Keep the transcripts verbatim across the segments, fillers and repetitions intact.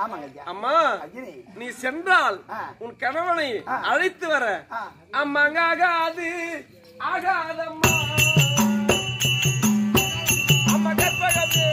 அம்மா நீ சென்றால் உன் கணவனை அழைத்து வர அம்மாங்க ஆகாது ஆகாதம்மா அம்மா கற்பகமே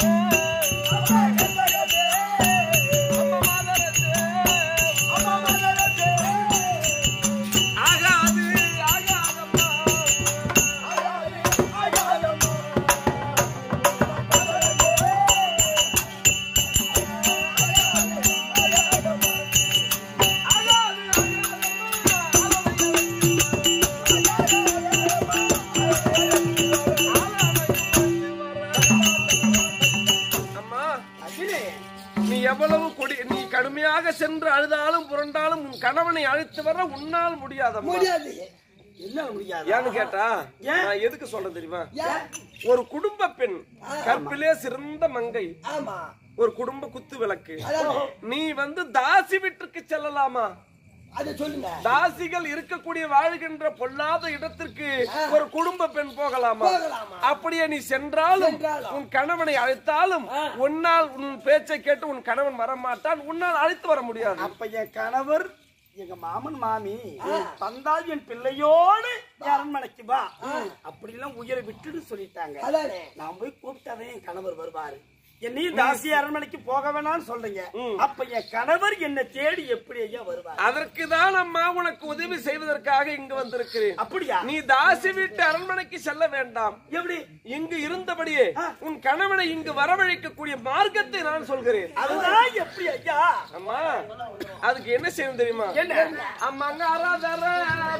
எவ்வளவு கொடி நீ கடுமையாக சென்று அழுதாலும் புரண்டாலும் உன் கணவனை அழைத்து வர உன்னால் முடியாத முடியாது ஏன்னு கேட்டா நான் எதுக்கு சொல்றேன் தெரியுமா ஒரு குடும்ப பெண் கற்பிலே சிறந்த மங்கை ஒரு குடும்ப குத்து விளக்கு நீ வந்து தாசி வீட்டுக்கு செல்லலாமா தாசிகள் இருக்கக்கூடிய வாழ்கின்ற பொல்லாத இடத்திற்கு ஒரு குடும்ப பெண் போகலாமா அப்படியே நீ சென்றாலும் உன் கணவனை அழைத்தாலும் உன்னால் உன் பேச்சை கேட்டு உன் கணவன் வரமாட்டான் உன்னால் அழைத்து வர முடியாது அப்ப என் கணவர் எங்க மாமன் மாமி தந்தால் என் பிள்ளையோடு அரண்மனைக்கு வா அப்படி எல்லாம் உயிரை விட்டுன்னு சொல்லிட்டாங்க நான் போய் கூப்பிட்டாதான் என் கணவர் வருவாரு என்னையும் தாசி அரண்மனைக்கு போக வேணாம்னு சொல்றீங்க அப்ப என் கணவர் என்ன தேடி எப்படி ஐயா வருவார் அதற்குதான் அம்மா உனக்கு உதவி செய்வதற்காக இங்கு வந்திருக்கிறேன் அப்படியா நீ தாசி வீட்டு அரண்மனைக்கு செல்ல வேண்டாம் எப்படி இங்கு இருந்தபடியே உன் கணவனை இங்கு வரவழைக்கக்கூடிய மார்க்கத்தை நான் சொல்கிறேன் அதுதான் எப்படி ஐயா அம்மா அதுக்கு என்ன செய்யணும் தெரியுமா என்ன அம்மாங்க ஆராதர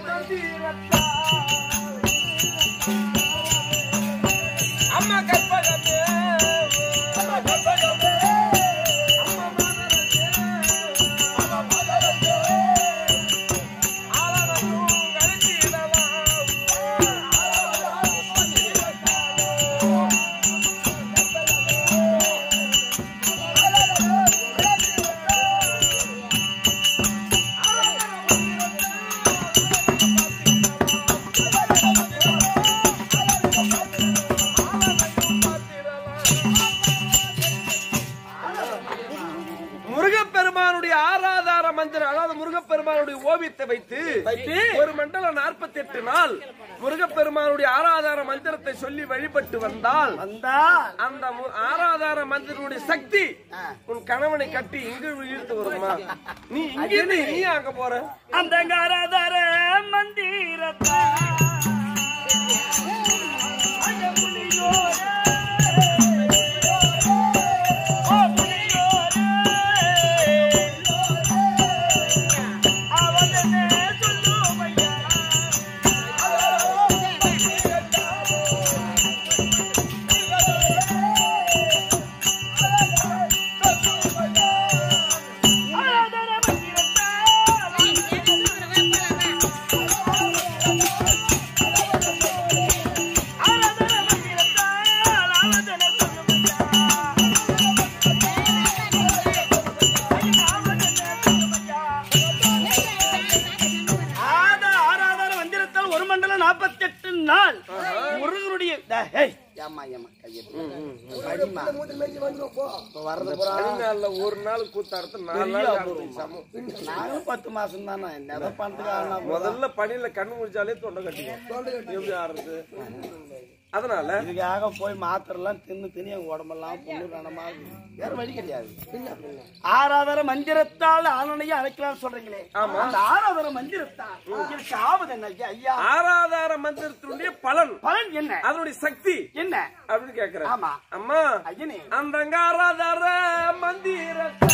அம்மா கற்பகமே ஓவியத்தை வைத்து ஒரு மண்டலம் நாற்பத்தி எட்டு நாள் முருகப்பெருமானுடைய ஆராதார மந்திரத்தை சொல்லி வழிபட்டு வந்தால் அந்த ஆராதார மந்திரனுடைய சக்தி உன் கணவனை கட்டி இங்கு இழுத்து வருமா நீ இங்கே நீ அங்க போற அந்த ஆராதார மந்திரத்தை ஒரு நாள் கூத்தாடுத்து பத்து மாசம் தானே முதல்ல பணியில கண்ணு முடிச்சாலே தொண்டை கட்டிக்கும் எப்படி ஆடுறது அதனால இதுக்காக போய் மாத்திரலாம் தின்னு தின்னு எங்க உடம்பெல்லாம் பொண்ணு கனமா வேற வழி கிடையாது ஆராதர மந்திரத்தால் ஆனனையும் அழைக்கலாம்னு சொல்றீங்களே ஆமா அந்த ஆராதர மந்திரத்தால் ஆவது என்ன ஐயா ஆராதார மந்திரத்தினுடைய பலன் பலன் என்ன அதனுடைய சக்தி என்ன அப்படின்னு கேக்குறேன் ஆமா அம்மா ஐயனே அந்த ஆராதார மந்திரத்தால்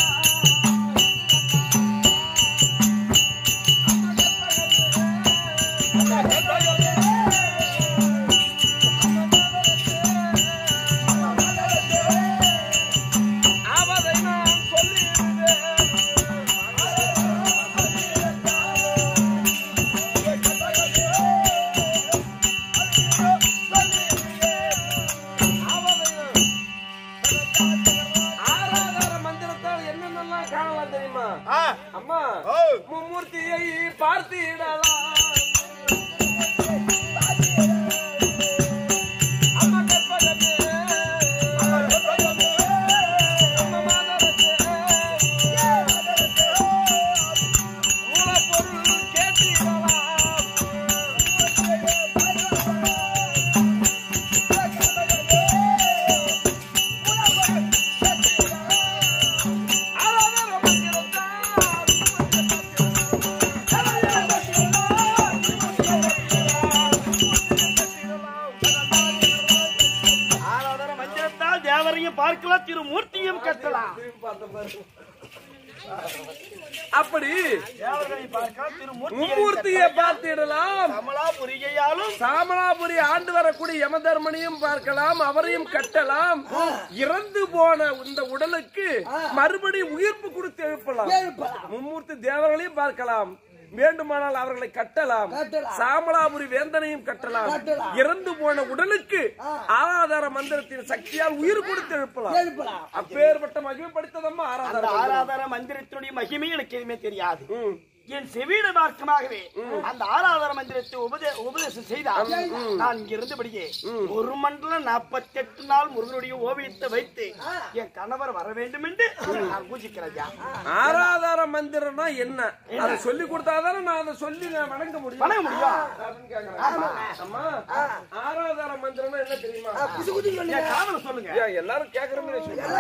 தேவர்களையும் பார்க்கலாம், திருமூர்த்தியும் கட்டலாம். அப்படி தேவர்களையும் பார்க்கலாம், திருமூர்த்தியை பார்த்திடலாம். கமலாபுரியாலும் சாமலாபுரி ஆண்டு வரக்கூடிய யமதர்மனையும் பார்க்கலாம், அவரையும் கட்டலாம். இறந்து போன இந்த உடலுக்கு மறுபடியும் உயிர்ப்பு கொடுத்து எழுப்பலாம். மும்மூர்த்தி தேவர்களையும் பார்க்கலாம், வேண்டுமானால் அவர்களை கட்டலாம். சாமலாபுரி வேந்தனையும் கட்டலாம். இறந்து போன உடலுக்கு ஆராதார மந்திரத்தின் சக்தியால் உயிர் கொடுத்து எழுப்பலாம். அப்பேற்பட்ட மகிமை படுத்ததம்மா ஆராதார ஆராதார மந்திரத்தினுடைய மகிமை எனக்கு எதுவுமே தெரியாது. என் செவியிட மார்க்கமாகவே அந்த ஆராதன மந்திரத்தை உபதேசம் செய்தார். நான் இங்க இருந்தபடியே ஒரு மண்டலம் நாற்பத்தி எட்டு நாள் முருகனுடைய ஓவியத்தை வைத்து என் கணவர் வர வேண்டும் என்று நான் பூஜிக்கிறேன். ஆராதன மந்திரம்னா என்ன? அதை சொல்லி கொடுத்தாதானே நான் அதை சொல்லி நான் வணங்க முடியும். வணங்க முடியும். ஆராதன மந்திரம்னா என்ன தெரியுமா? காதல சொல்லுங்க. எல்லாரும் கேக்குறமே.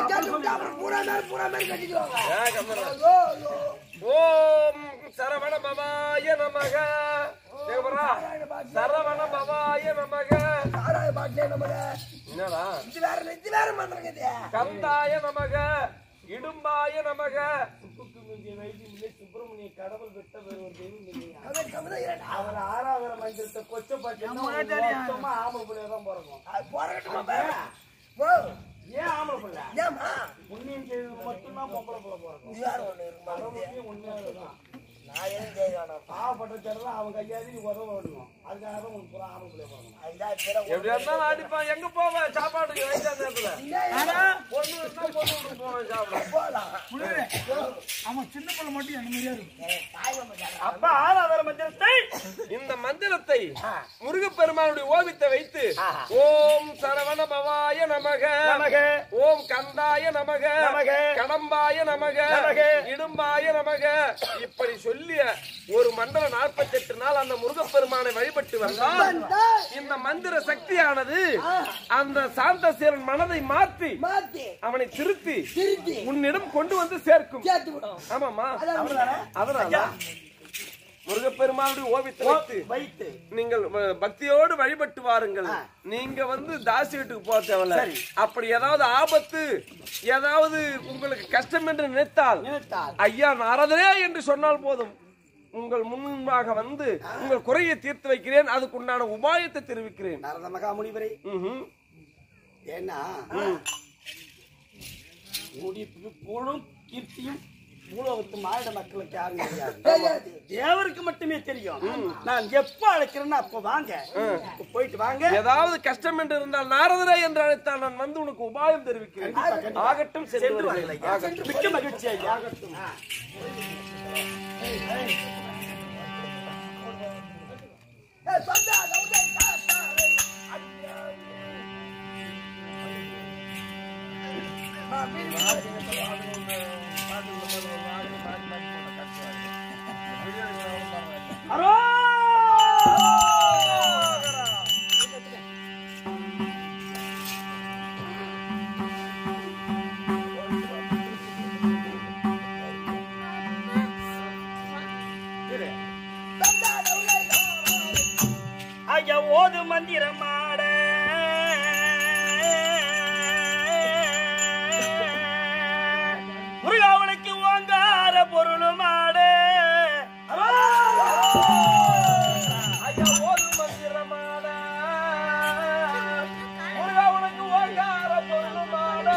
ஓம் சரவண பவாய நமக. சரவண பவாய நமக. என்னடா கந்தாய நமக, இடும்பாய நமக. சுப்பிரமணிய கடவுள் விட்ட அவர் ஆராதன மந்திரத்தை கொச்சப்பட்டு ஆம்பளை பிள்ளைதான் போறோம். ஏன் ஆம்பளை பிள்ளை? புண்ணியம் செய்து மட்டும்தான் பொம்பளை பிள்ளை போறோம். உண்மையாதான் நான் என்ன செய்யணும்? பாவப்பட்ட அவன் கையாதி உதவ வேணும். அதுக்காக தான் உனக்கு பூரா ஆம்பளை பிள்ளை போறோம். எப்படி இருந்தாலும் அடிப்பான். எங்க போவேன் சாப்பாடு வயசா நேரத்துல பொண்ணு இருந்தா பொண்ணு போவேன் சாப்பிட போலாம். அவன் சின்ன பிள்ளை மட்டும் என்ன மாதிரியா இருக்கும். அப்ப ஆராதன மந்திரத்தை இந்த மந்திரத்தை முருகப்பெருமானுடைய ஓவியத்தை வைத்து ஓம் சரவண பவாய நமக நமக, ஓம் கந்தாய நமக நமக, கடம்பாய நமக நமக, இடும்பாய நமக இப்படி சொல்லிய ஒரு மண்டலம் நாற்பத்தி எட்டு நாள் அந்த முருகப்பெருமானை வழிபட்டு வந்தால் இந்த மந்திர சக்தியானது அந்த சாந்தசேரன் மனதை மாற்றி அவனை திருத்தி உன்னிடம் கொண்டு வந்து சேர்க்கும். ஆமாமா, அதனால முருகப்பெருமானுடைய ஓவியத்தை வைத்து நீங்கள் பக்தியோடு வழிபட்டு வாருங்கள். நீங்க வந்து தாசி வீட்டுக்கு போக தேவையில்ல. அப்படி ஏதாவது ஆபத்து, ஏதாவது உங்களுக்கு கஷ்டம் என்று நினைத்தால் ஐயா நாரதரே என்று சொன்னால் போதும், உங்கள் முன்பாக வந்து உங்கள் குறையை தீர்த்து வைக்கிறேன். அதுக்கு உண்டான உபாயத்தை தெரிவிக்கிறேன். நாரத மகாமுனிவரே, ஏன்னா புகழும் கீர்த்தியும் பூலோகத்து மாநில மக்களுக்கு யாரும் தெரியாது, தேவருக்கு மட்டுமே தெரியும். நான் எப்ப அழைக்கிறேன்னா அப்ப வாங்க, போயிட்டு வாங்க. ஏதாவது கஷ்டம் என்று இருந்தால் நாரதரே என்று அழைத்தால் நான் வந்து உனக்கு உபாயம் தெரிவிக்கிறேன். ஆகட்டும், சென்று மிக்க மகிழ்ச்சி. ஆகட்டும். ஐயா ஓது மந்திரம் ஆட முருகாவனுக்கு வாங்கார பொருளும் ஆட. ஐயா ஓது மந்திரம் ஆட முருகாவனுக்கு வாங்கார பொருளும் ஆட.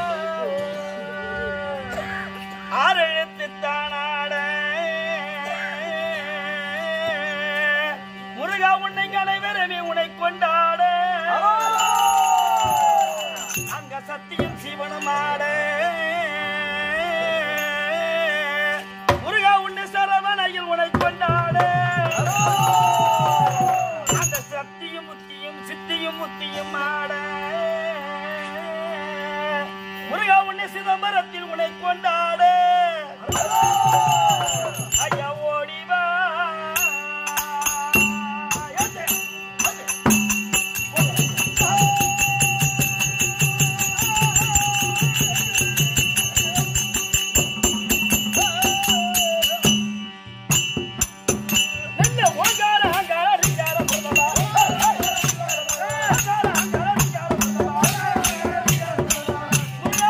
ஆறெழுத்து தானாட முருகா உன்னை அனைவருமே உன்னை கொண்டாட. அங்க சத்தியம் சிவனும் ஆட முருகா உன்னை சரவணையில் உன்னை கொண்டாட. அந்த சத்தியும் முத்தியும் சித்தியும் முத்தியும் ஆட முருகா உன்னை சிதம்பரத்தில் உன்னை கொண்டாட. ஐயா ஓடிவா முருகா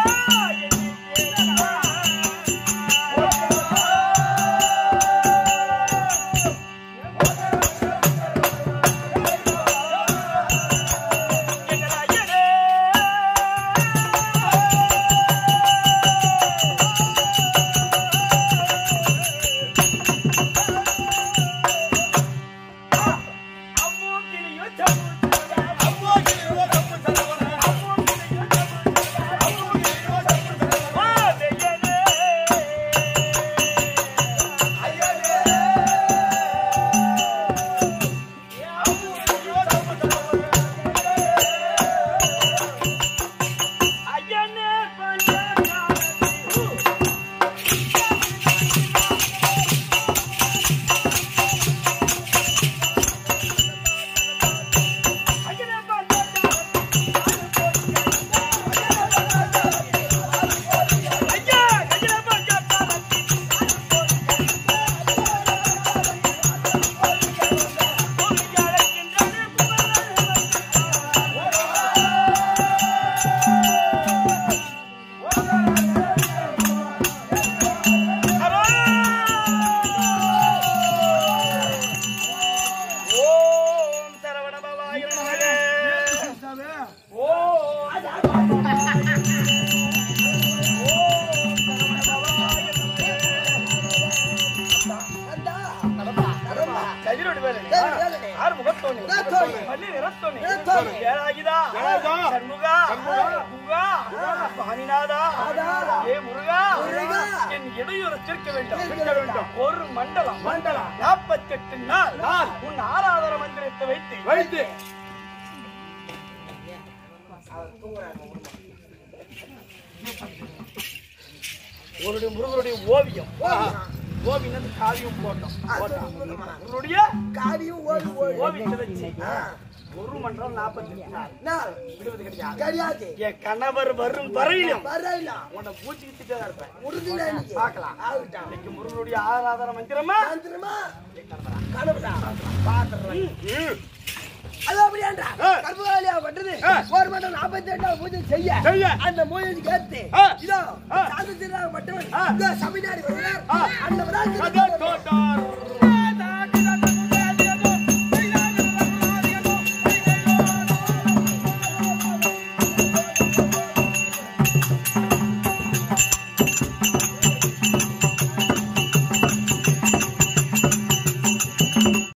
ஒரு மண்டலம் மண்டலம் நாற்பத்தி எட்டு நாள் உன் ஆராதன மந்திரத்தை வைத்து வைத்து ஒரு முருகனுடைய ஓவியம் ஓவியம் காவியம் போட்டோம் முருகனுடைய காவியம் ஓவியத்தை வச்சு ஒரு மண்டலம் நாற்பத்தி எட்டு நாள் விடுவது கிடையாது. என் கணவர் வரும் வரையிலும் உன்னை பூச்சிக்கிட்டே தான் இருப்பேன். பார்க்கலாம். இன்னைக்கு முருகனுடைய ஆராதன மந்திரமா ஒரு மண்டலம் நாற்பத்தி எட்டாவது பூஜை செய்ய அந்த மூஜை கேட்டு இதோ மட்டும் சபைநாடி வருகிறார்.